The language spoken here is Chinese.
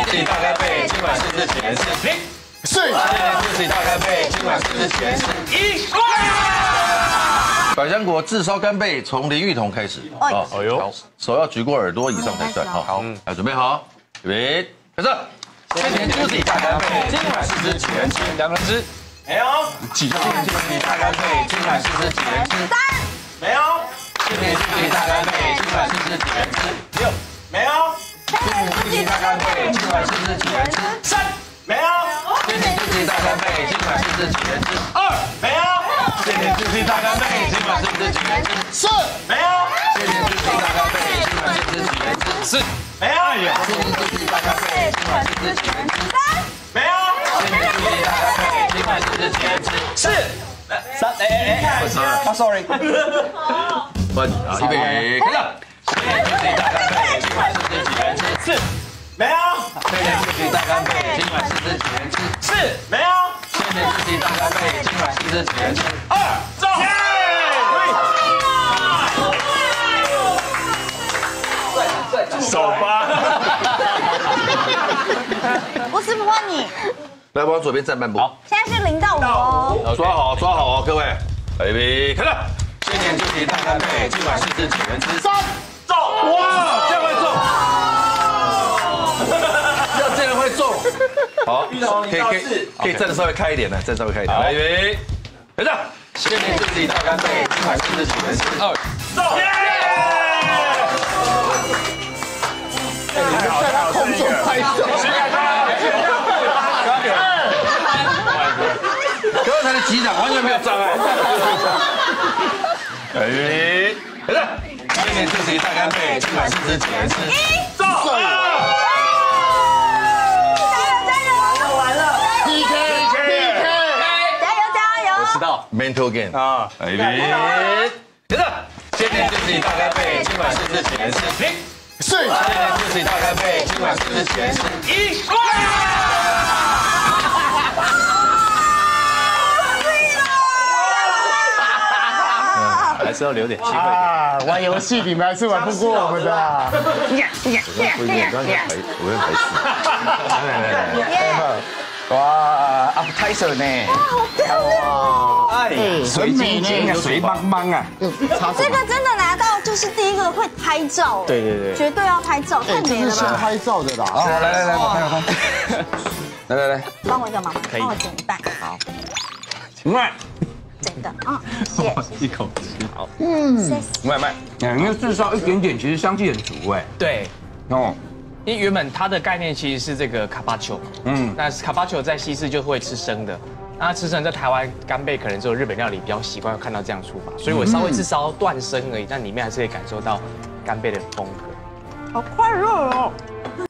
自己大干杯，今晚是不是几人吃？0。是。谢谢自己大干杯，今晚是不是几人吃？1。百香果炙烧干贝，从淋浴桶开始。哦，哎呦，手要举过耳朵以上才算。好，来准备好，预备，开始。谢谢自己大干杯，今晚是不是几人吃？2个人吃。没有。几个？谢谢自己大干杯，今晚是不是几人吃？3。没有。谢谢自己大干杯，今晚是不是几人吃？6。没有。谢谢自己大干杯，今晚是不是几人吃？3。没有。谢谢自己大干杯，今晚是不是几人吃？2。没有。谢谢自己大干杯，今晚是不是几人吃？4。没有。谢谢自己大干杯，今晚是不是几人吃？4。没有。谢谢自己大干杯，今晚是不是几人吃？3。没有。谢谢自己大干杯，今晚是不是几人吃？4。3。sorry。分啊，预备，开始。谢谢自己大干杯，今晚是不是几人吃？4。没有。谢谢自己大干杯，今晚是不是几人吃？4。没有。谢谢自己大干杯，今晚是不是几人吃？2。走。 手吧。 吴师傅换你， 来往左边站半步。好， 现在是0到5哦。 抓好，抓好哦，各位。预备，开始。谢谢自己大干杯，今晚是不是几人吃？3。中。哇，这样会中。要这样会中。好，可以站得稍微开一点的，站稍微开一点。来，预备，开始。谢谢自己大干杯，今晚是不是几人吃？2。中。 在他空中拍手。 刚才的击掌完全没有障碍。预备，开始。谢谢自己大干杯，今晚是不是几人吃？1。中。 完了 PK， 加油！ 我知道 mental game 啊，预备，开始。谢谢自己大干杯，今晚是不是几人吃？0。是。谢谢自己大干杯，今晚是不是几人吃？1。还是要留点机会啊！玩游戏你们还是玩不过我们的。哇 ，appetizer 呢？哇，哎，水晶晶啊，水茫茫啊。 这个真的拿到就是第一个会拍照， 对， 绝对要拍照，太美了吧！ 拍照的啦。来，我看。来， 帮我一个忙，帮我剪一半。好，真的啊，谢谢。 一口吃好。 谢谢。 慢，因为至少一点点，其实香气很足哎。 对， 哦， 因为原本它的概念其实是这个卡巴丘，那卡巴丘在西式就会吃生的，那吃生在台湾干贝可能只有日本料理比较习惯看到这样出法，所以我稍微是烧断生而已，但里面还是可以感受到干贝的风格。 好快乐哦！